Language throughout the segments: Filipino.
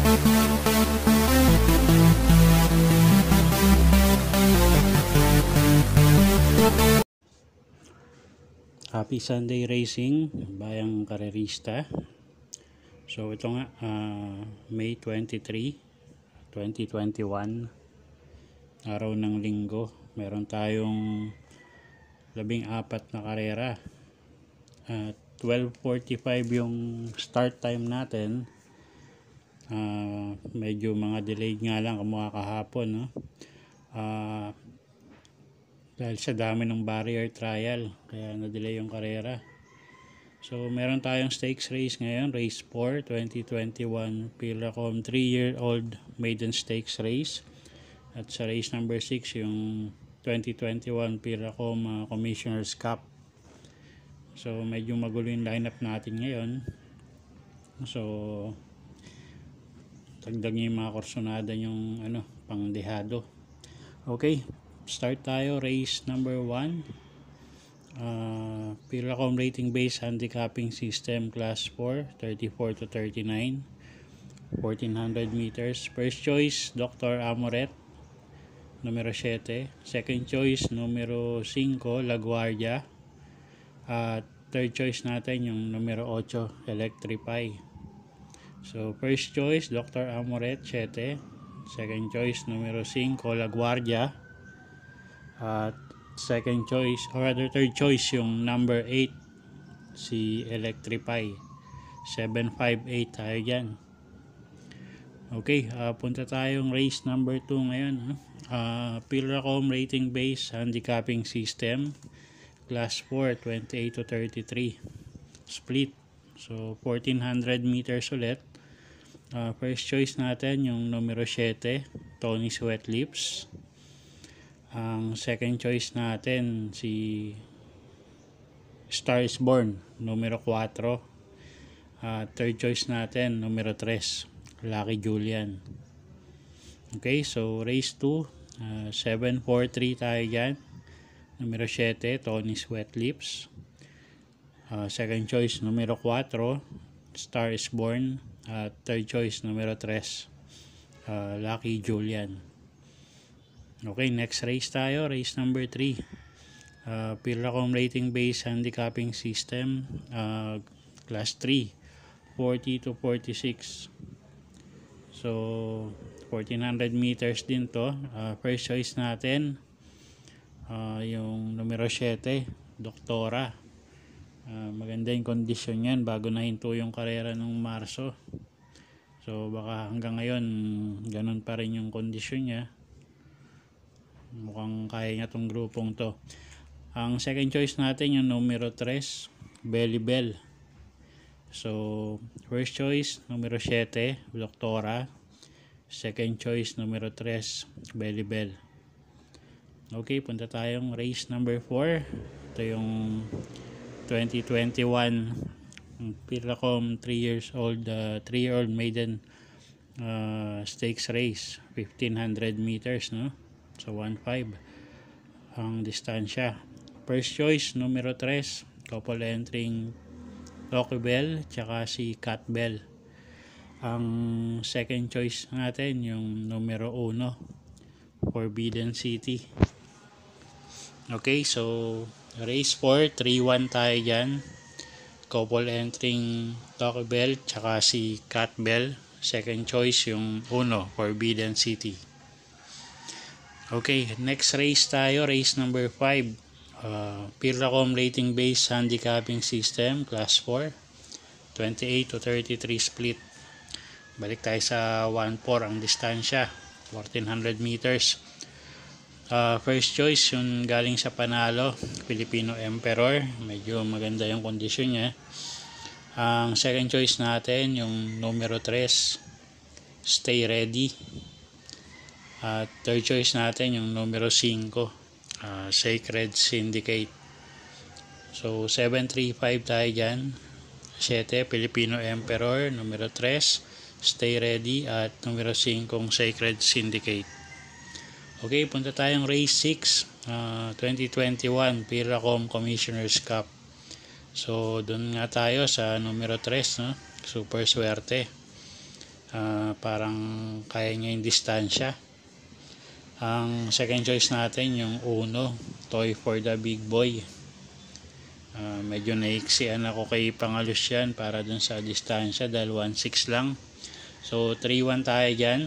Happy Sunday Racing, bayang karerista. So ito nga, May 23, 2021, araw ng linggo. Meron tayong 14 na karera. 12:45 yung start time natin. Medyo mga delayed nga lang kamukha kahapon, no? Dahil sa dami ng barrier trial, kaya na-delay yung karera. So meron tayong stakes race ngayon, race 4, 2021 Pilacom 3-year-old maiden stakes race. At sa race number 6 yung 2021 Pilacom Commissioner's Cup. So medyo magulo yung lineup natin ngayon. So dagdag yung mga korsonada yung pangdehado. Okay, start tayo. Race number 1, Pilacom rating based handicapping system class 4, 34 to 39, 1400 meters. First choice Dr. Amoret, numero 7. Second choice numero 5, La Guardia. At third choice natin yung numero 8, Electrify. So first choice Dr. Amoret 7, second choice numero 5, La Guardia. At second choice, or rather third choice yung number 8, si Electrify. 758 tayo dyan. Okay, punta tayong race number 2 ngayon. Pilacom rating based handicapping system class 4, 28 to 33 split. So 1400 meters ulit. First choice natin yung numero 7, Tony Sweat Lips. Ang second choice natin si Star is Born, numero 4. Third choice natin numero 3, Lucky Julian. Okay, so race 2, 743 tayo dyan. Numero 7, Tony Sweat Lips. Second choice numero 4, Star is Born. Third choice numero 3, Lucky Julian. Okay, next race tayo, race number 3, Pilacom rating based handicapping system class 3, 40 to 46. So 1400 meters din to. First choice natin yung numero 7, Doktora. Maganda yung kondisyon yan bago nahinto yung karera nung Marso. So baka hanggang ngayon ganun pa rin yung kondisyon niya. Mukhang kaya niya tong grupong to. Ang second choice natin yung numero 3, Belly Bell. So first choice numero 7, Doktora. Second choice numero 3, Belly Bell. Okay, punta tayong race number 4. Ito yung 2021 Pilacom 3-year-old maiden stakes race, 1500 meters, no? So 1.5 ang distansya. First choice numero 3, couple entering Rocky Bell tsaka si Cat Bell. Ang second choice natin yung numero 1, Forbidden City. Okay, so race 4, 3-1 tayo dyan. Couple entering Rocky Bell tsaka si Cat Bell. Second choice yung 1, Forbidden City. Okay, next race tayo, race number 5, Pilacom rating based handicapping system class 4, 28 to 33 split. Balik tayo sa 1.4 ang distansya, 1400 meters. First choice yung galing sa panalo, Filipino Emperor. Medyo maganda yung kondisyon niya. Ang second choice natin yung numero 3, Stay Ready. At third choice natin yung numero 5, Sacred Syndicate. So 735 tayo dyan. 7, Filipino Emperor. Numero 3, Stay Ready. At numero 5, Sacred Syndicate. Okay, punta tayong race 6, 2021 Pilacom Commissioner's Cup. So doon nga tayo sa numero 3, no? Super swerte. Parang kaya niya yung distansya. Ang second choice natin yung Uno, Toy for the Big Boy. Medyo naiksian ako kay Pangalus yan para dun sa distansya dahil 1.6 lang. So 3-1 tayo dyan.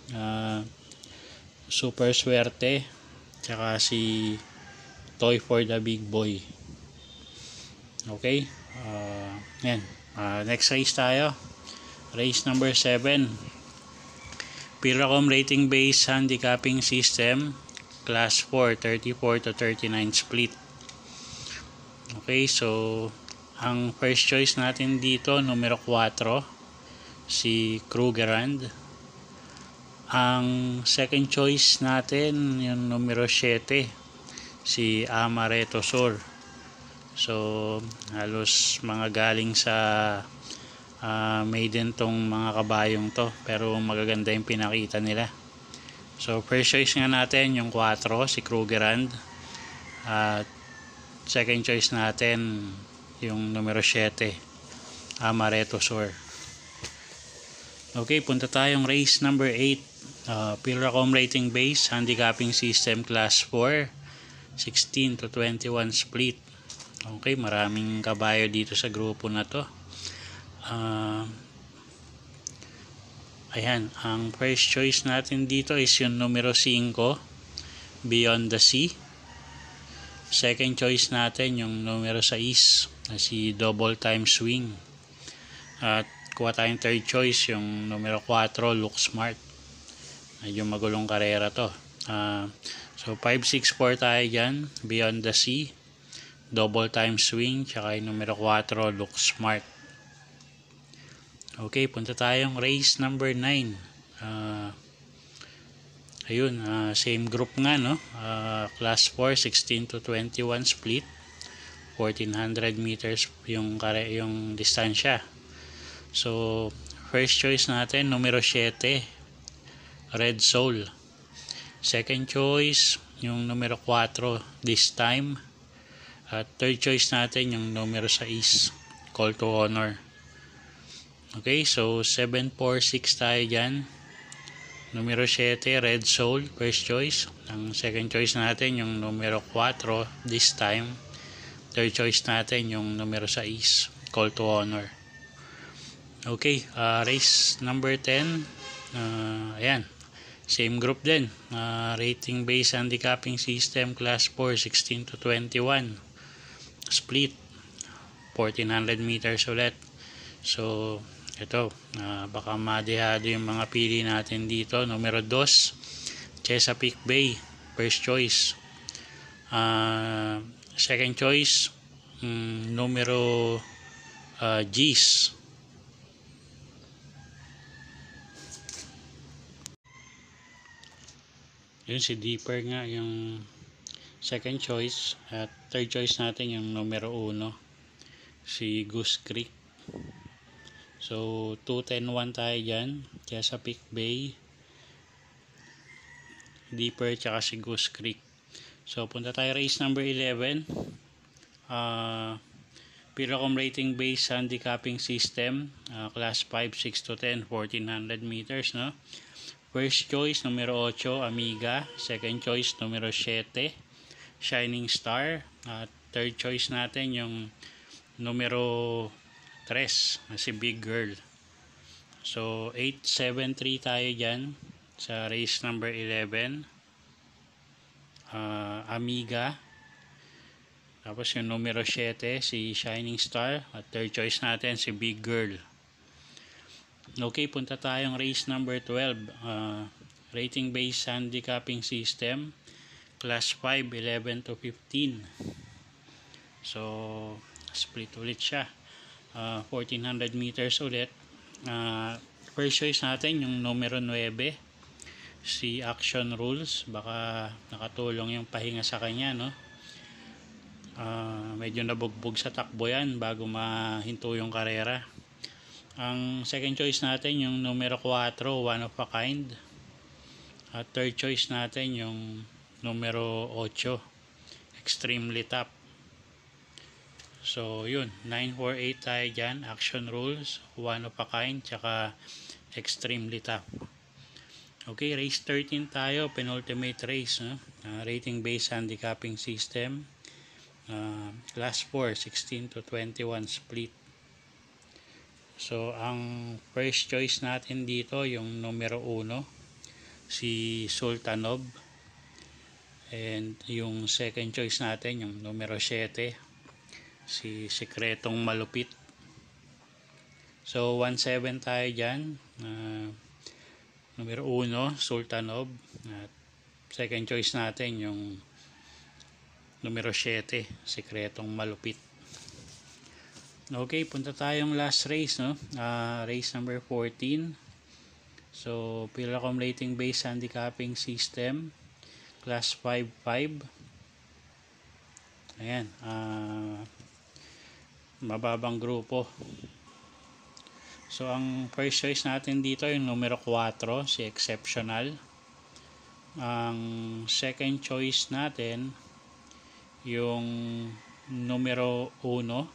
Super swerte. Tsaka si Toy for the Big Boy. Okay. Yan. Next race tayo. Race number 7. Pilracom rating based handicapping system. Class 4, 34 to 39 split. Okay, so ang first choice natin dito, numero 4, si Krugerrand. Ang second choice natin, yung numero 7, si Amaretto Sur. So, halos mga galing sa maiden tong mga kabayong to, pero magaganda yung pinakita nila. So, first choice nga natin, yung 4, si Krugerrand. At second choice natin yung numero 7, Amaretto Sur. Okay, punta tayong race number 8. Pilracom rating base handicapping system class 4, 16 to 21 split. Okay, maraming kabayo dito sa grupo na to. Ayan, ang first choice natin dito is yung numero 5, Beyond the Sea. Second choice natin yung numero 6, na si Double Time Swing. At kuha tayong third choice yung numero 4, Look Smart. Medyo magulong karera to. So 5-6-4 tayo dyan, Beyond the Sea, Double Time Swing, tsaka yung numero 4, Look Smart. Okay, punta tayong race number 9. Ayun, same group nga, no? Class 4, 16 to 21 split. 1400 meters yung distansya. So, first choice natin, numero 7, Red Soul. Second choice, yung numero 4, This Time. At third choice natin, yung numero 6, Call to Honor. Okay, so 7-4-6 tayo dyan. Numero 7, Red Soul, first choice. Ang second choice natin, yung numero 4, This Time. Third choice natin, yung numero 6, Call to Honor. Okay, race number 10. Ayan, same group din. Rating based handicapping system, class 4, 16 to 21. Split, 1400 meters ulit. So, ito, baka madehado yung mga pili natin dito. Numero 2, Chesapeake Bay, first choice. Second choice, numero G's. Yun, si Deeper nga yung second choice. At third choice natin yung numero 1, si Goose Creek. So 2-10-1 tayo dyan, Chesapeake Bay, Deeper, tsaka si Goose Creek. So punta tayo race number 11. Pilracom rating base handicapping system, class 5, 6 to 10, 1400 meters, no? First choice, numero 8, Amiga. Second choice, numero 7, Shining Star. At third choice natin yung numero 3, na si Big Girl. So 8-7-3 tayo dyan sa race number 11. Amiga. Tapos yung numero 7, si Shining Star. At third choice natin, si Big Girl. Okay, punta tayong race number 12. Rating based handicapping system, class 5, 11 to 15. So split ulit siya. 1400 meters ulit. First choice natin yung numero 9, si Action Rules. Baka nakatulong yung pahinga sa kanya, no? Medyo nabugbog sa takbo yan bago mahinto yung karera. Ang second choice natin yung numero 4, One of a Kind. At third choice natin yung numero 8, Extremely Top. So yun, 9-4-8 tayo dyan. Action Rules, One of a Kind, tsaka extremely tough. Okay, race 13 tayo, penultimate race, no? Rating based handicapping system, class 4, 16 to 21 split. So ang first choice natin dito yung numero 1, si Sultanov, and yung second choice natin yung numero 7, si Sikretong Malupit. So 1-7 tayo dyan. Numero 1, Sultanov, at second choice natin yung numero 7, Sikretong Malupit. Okay, punta tayong last race, no? Race number 14. So Pilacom rating based handicapping system, class 5-5. Ayan, mababang grupo. So ang first choice natin dito yung numero 4, si Exceptional. Ang second choice natin yung numero 1,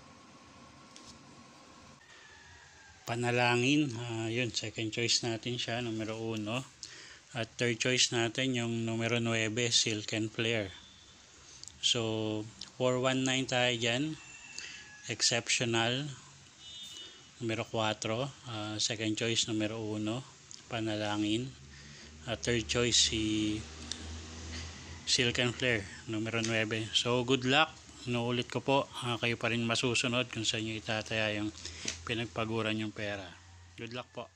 Panalangin. Yun, second choice natin siya, numero 1. At third choice natin yung numero 9, Silk and Flare. So 4-1-9 tayo dyan. Exceptional, numero 4. Second choice, numero 1, Panalangin. At third choice, si Silk and Flare, numero 9. So good luck. Inuulit ko po, kayo pa rin masusunod kung saan nyo itataya yung pinagpaguran yung pera. Good luck po.